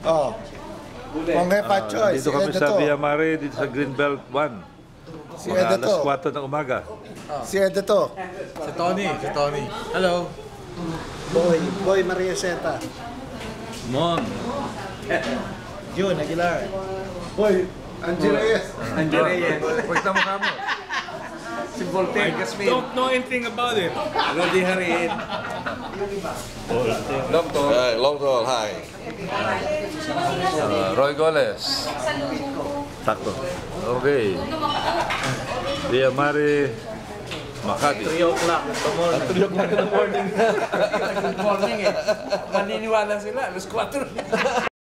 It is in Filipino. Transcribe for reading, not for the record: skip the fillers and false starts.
Oh. Pongay Pachoy, Dito si kami sa Edo to. Via Mare, dito sa Greenbelt 1. Si Mga Edo to. alas 4 ng umaga. Si Edo to. Si Tony. Hello. Boy Maria Seta. Mon. Jun Aguilar. Boy, Angie Reyes. Angie Reyes. Pwede na mukha mo. Si Voltaire Gasmin. Don't know anything about it. Rudy Harin. Long tall, hi. Roy Goles. Takto. Okay. Via Mare, Makati. 3 o'clock in the morning. Good morning eh. Maniniwala sila. Alas 4.